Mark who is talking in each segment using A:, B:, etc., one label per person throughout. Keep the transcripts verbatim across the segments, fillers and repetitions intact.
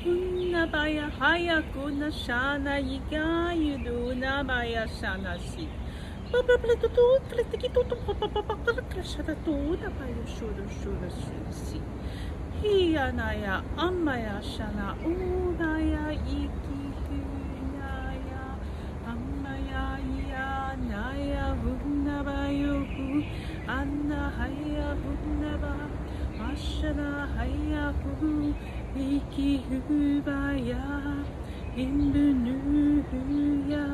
A: Hunna baya haya kuna shana yika yuduna baya shana si. Papa pletutu kletikitutu papa papa klashata tuda baya shuru shuru shuru si. Hiyanaya amaya shana udaya iki hunaya amaya ya naya hunna bayo hu anna haya hunna ba ashana haya hu iki hubaya imbunu ya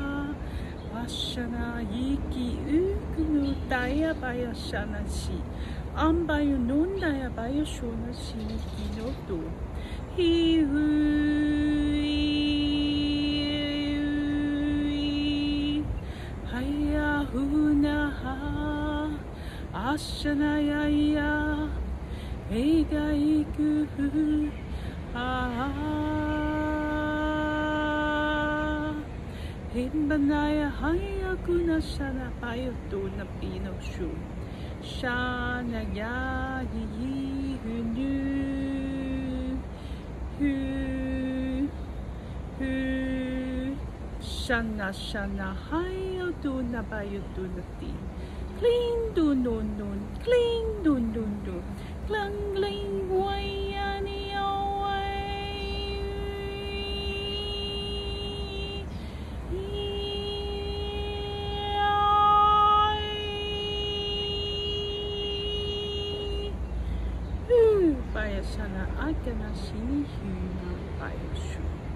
A: ashana iki ukunu daya baya shana shi ambayo nondaya baya shona shi no to hi hui haya huna ha ashana ya ya eiga iku ah himbanaya haya kuna shana bayo to na pino shu shana ya yi hunu hu hu shana shana haya to na bayo to na ti clean do no no clean do no no clang clang way ani away Baya sana agana shini huna baya shu.